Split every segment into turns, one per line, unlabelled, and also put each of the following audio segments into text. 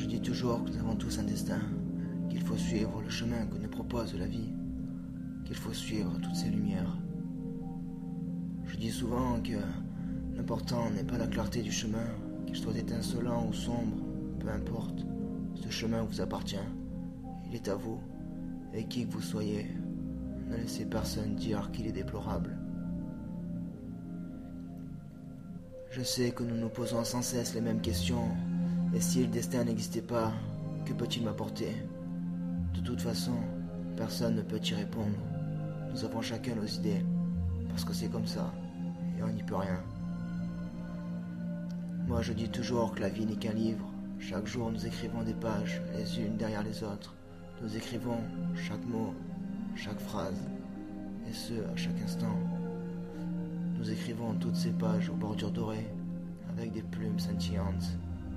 dis toujours que nous avons tous un destin, qu'il faut suivre le chemin que nous propose la vie, qu'il faut suivre toutes ces lumières. Je dis souvent que l'important n'est pas la clarté du chemin, qu'il soit étincelant ou sombre, peu importe, ce chemin vous appartient, il est à vous, et qui que vous soyez, ne laissez personne dire qu'il est déplorable. Je sais que nous nous posons sans cesse les mêmes questions, et si le destin n'existait pas, que peut-il m'apporter? De toute façon, personne ne peut y répondre. Nous avons chacun nos idées, parce que c'est comme ça, et on n'y peut rien. Moi je dis toujours que la vie n'est qu'un livre. Chaque jour nous écrivons des pages, les unes derrière les autres. Nous écrivons chaque mot, chaque phrase, et ce, à chaque instant. Nous écrivons toutes ces pages aux bordures dorées, avec des plumes scintillantes.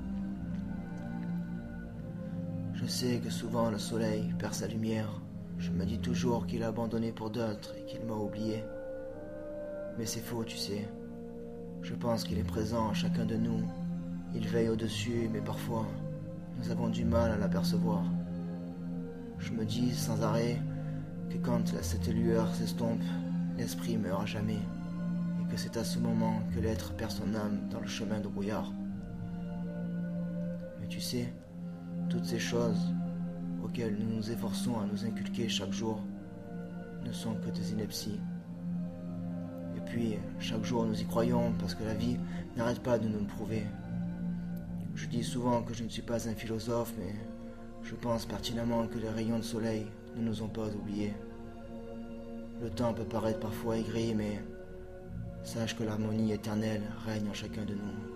Je sais que souvent le soleil perd sa lumière. Je me dis toujours qu'il a abandonné pour d'autres et qu'il m'a oublié. Mais c'est faux, tu sais. Je pense qu'il est présent à chacun de nous. Il veille au-dessus, mais parfois, nous avons du mal à l'apercevoir. Je me dis sans arrêt que quand cette lueur s'estompe, l'esprit meurt à jamais, et que c'est à ce moment que l'être perd son âme dans le chemin de brouillard. Mais tu sais, toutes ces choses auxquelles nous nous efforçons à nous inculquer chaque jour ne sont que des inepties. Et puis, chaque jour nous y croyons parce que la vie n'arrête pas de nous le prouver. Je dis souvent que je ne suis pas un philosophe, mais je pense pertinemment que les rayons de soleil ne nous ont pas oubliés. Le temps peut paraître parfois aigri, mais sache que l'harmonie éternelle règne en chacun de nous.